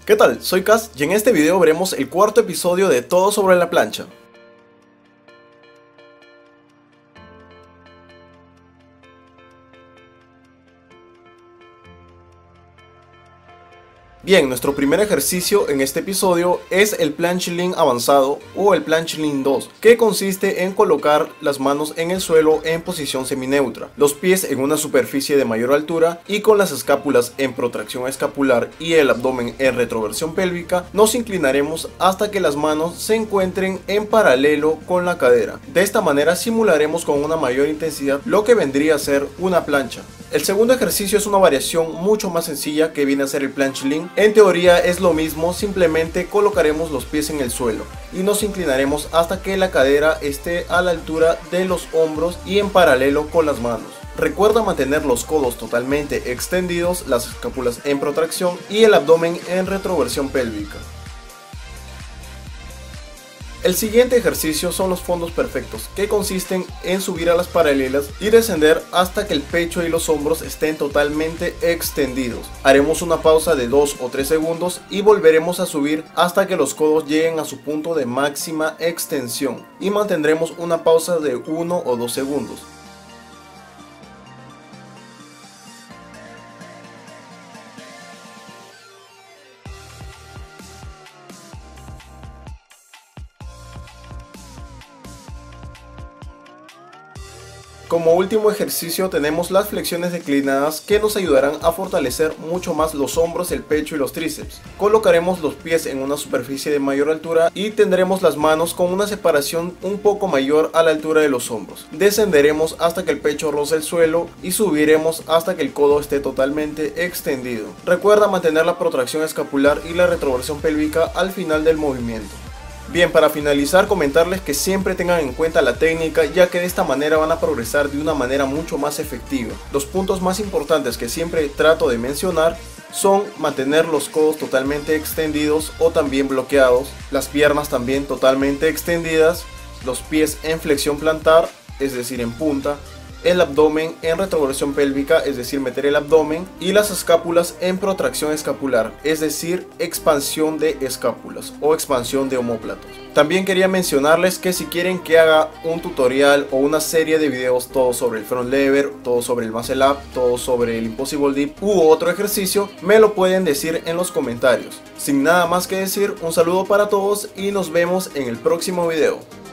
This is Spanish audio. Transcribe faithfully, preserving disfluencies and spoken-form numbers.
¿Qué tal? Soy Kaz y en este video veremos el cuarto episodio de Todo sobre la plancha. Bien, nuestro primer ejercicio en este episodio es el planchling avanzado o el planchling dos, que consiste en colocar las manos en el suelo en posición semineutra, los pies en una superficie de mayor altura y con las escápulas en protracción escapular y el abdomen en retroversión pélvica. Nos inclinaremos hasta que las manos se encuentren en paralelo con la cadera. De esta manera simularemos con una mayor intensidad lo que vendría a ser una plancha. El segundo ejercicio es una variación mucho más sencilla que viene a ser el planchling. En teoría es lo mismo, simplemente colocaremos los pies en el suelo y nos inclinaremos hasta que la cadera esté a la altura de los hombros y en paralelo con las manos. Recuerda mantener los codos totalmente extendidos, las escápulas en protracción y el abdomen en retroversión pélvica. El siguiente ejercicio son los fondos perfectos, que consisten en subir a las paralelas y descender hasta que el pecho y los hombros estén totalmente extendidos. Haremos una pausa de dos o tres segundos y volveremos a subir hasta que los codos lleguen a su punto de máxima extensión y mantendremos una pausa de uno o dos segundos. Como último ejercicio tenemos las flexiones declinadas, que nos ayudarán a fortalecer mucho más los hombros, el pecho y los tríceps. Colocaremos los pies en una superficie de mayor altura y tendremos las manos con una separación un poco mayor a la altura de los hombros. Descenderemos hasta que el pecho roce el suelo y subiremos hasta que el codo esté totalmente extendido. Recuerda mantener la protracción escapular y la retroversión pélvica al final del movimiento. Bien, para finalizar, comentarles que siempre tengan en cuenta la técnica, ya que de esta manera van a progresar de una manera mucho más efectiva. Los puntos más importantes que siempre trato de mencionar son mantener los codos totalmente extendidos o también bloqueados, las piernas también totalmente extendidas, los pies en flexión plantar, es decir en punta, el abdomen en retroversión pélvica, es decir meter el abdomen, y las escápulas en protracción escapular, es decir expansión de escápulas o expansión de omóplatos. También quería mencionarles que si quieren que haga un tutorial o una serie de videos todo sobre el front lever, todo sobre el muscle up, todo sobre el impossible dip u otro ejercicio, me lo pueden decir en los comentarios. Sin nada más que decir, un saludo para todos y nos vemos en el próximo video.